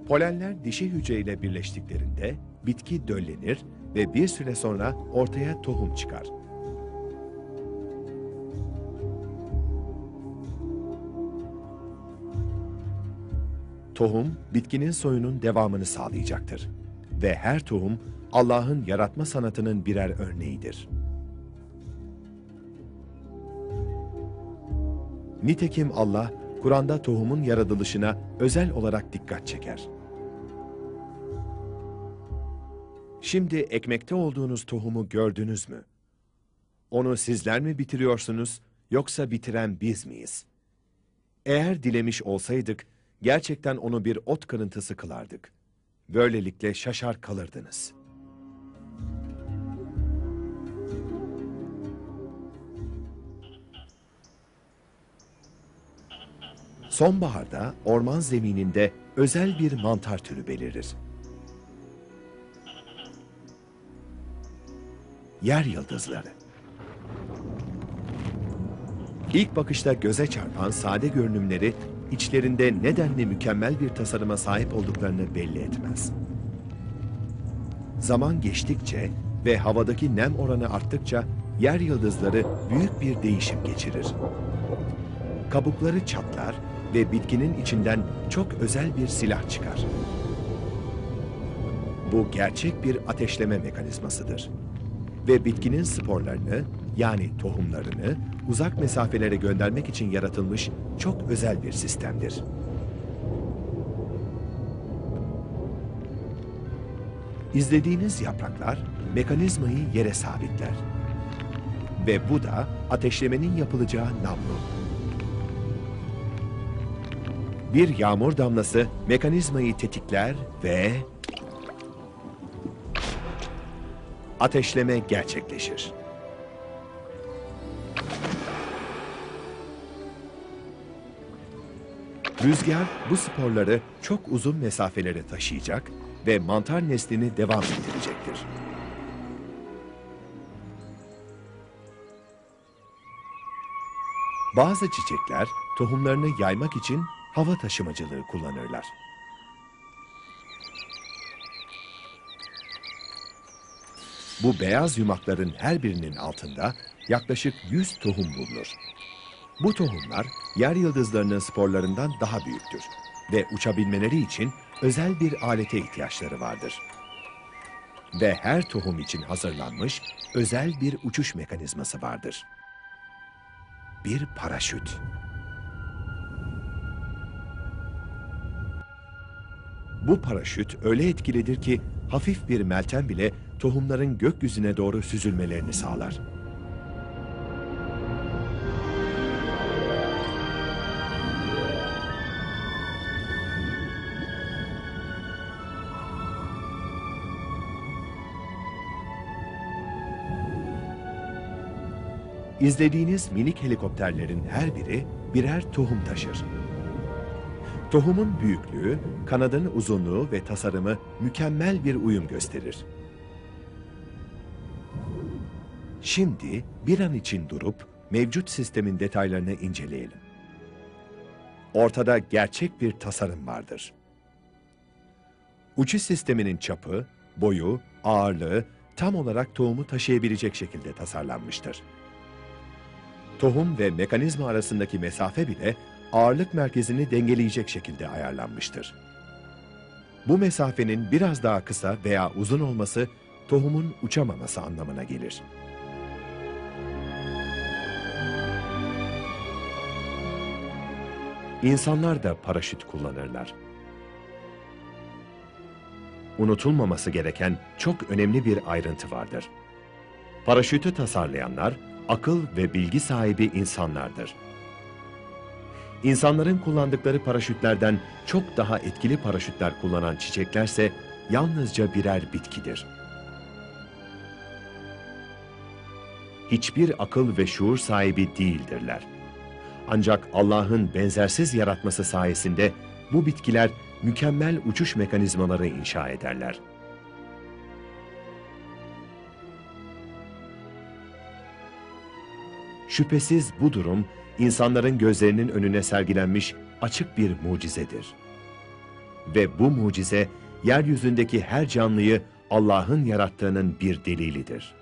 Polenler dişi hücreyle birleştiklerinde bitki döllenir ve bir süre sonra ortaya tohum çıkar. Tohum, bitkinin soyunun devamını sağlayacaktır. Ve her tohum, Allah'ın yaratma sanatının birer örneğidir. Nitekim Allah, Kur'an'da tohumun yaratılışına özel olarak dikkat çeker. Şimdi ekmekte olduğunuz tohumu gördünüz mü? Onu sizler mi bitiriyorsunuz, yoksa bitiren biz miyiz? Eğer dilemiş olsaydık, gerçekten onu bir ot kırıntısı kılardık. Böylelikle şaşar kalırdınız. Sonbaharda orman zemininde özel bir mantar türü belirir. Yer yıldızları. İlk bakışta göze çarpan sade görünümleri, içlerinde nedenli mükemmel bir tasarıma sahip olduklarını belli etmez. Zaman geçtikçe ve havadaki nem oranı arttıkça yer yıldızları büyük bir değişim geçirir. Kabukları çatlar ve bitkinin içinden çok özel bir silah çıkar. Bu gerçek bir ateşleme mekanizmasıdır. Ve bitkinin sporlarını, yani tohumlarını uzak mesafelere göndermek için yaratılmış çok özel bir sistemdir. İzlediğiniz yapraklar mekanizmayı yere sabitler. Ve bu da ateşlemenin yapılacağı namlu. Bir yağmur damlası mekanizmayı tetikler ve ateşleme gerçekleşir. Rüzgar bu sporları çok uzun mesafelere taşıyacak ve mantar neslini devam ettirecektir. Bazı çiçekler tohumlarını yaymak için hava taşımacılığı kullanırlar. Bu beyaz yumakların her birinin altında yaklaşık 100 tohum bulunur. Bu tohumlar yer yıldızlarının sporlarından daha büyüktür ve uçabilmeleri için özel bir alete ihtiyaçları vardır. Ve her tohum için hazırlanmış özel bir uçuş mekanizması vardır. Bir paraşüt. Bu paraşüt öyle etkilidir ki hafif bir meltem bile tohumların gökyüzüne doğru süzülmelerini sağlar. İzlediğiniz minik helikopterlerin her biri birer tohum taşır. Tohumun büyüklüğü, kanadın uzunluğu ve tasarımı mükemmel bir uyum gösterir. Şimdi bir an için durup mevcut sistemin detaylarını inceleyelim. Ortada gerçek bir tasarım vardır. Uçuş sisteminin çapı, boyu, ağırlığı tam olarak tohumu taşıyabilecek şekilde tasarlanmıştır. Tohum ve mekanizma arasındaki mesafe bile ağırlık merkezini dengeleyecek şekilde ayarlanmıştır. Bu mesafenin biraz daha kısa veya uzun olması tohumun uçamaması anlamına gelir. İnsanlar da paraşüt kullanırlar. Unutulmaması gereken çok önemli bir ayrıntı vardır. Paraşütü tasarlayanlar akıl ve bilgi sahibi insanlardır. İnsanların kullandıkları paraşütlerden çok daha etkili paraşütler kullanan çiçeklerse yalnızca birer bitkidir. Hiçbir akıl ve şuur sahibi değildirler. Ancak Allah'ın benzersiz yaratması sayesinde bu bitkiler mükemmel uçuş mekanizmaları inşa ederler. Şüphesiz bu durum, insanların gözlerinin önüne sergilenmiş açık bir mucizedir. Ve bu mucize, yeryüzündeki her canlıyı Allah'ın yarattığının bir delilidir.